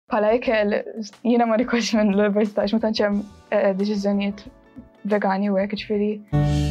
Bħala ikel, jiena ma rikolx minn l-università, ma tantx hemm deċiżjonijiet vegani u hekk ġifieri.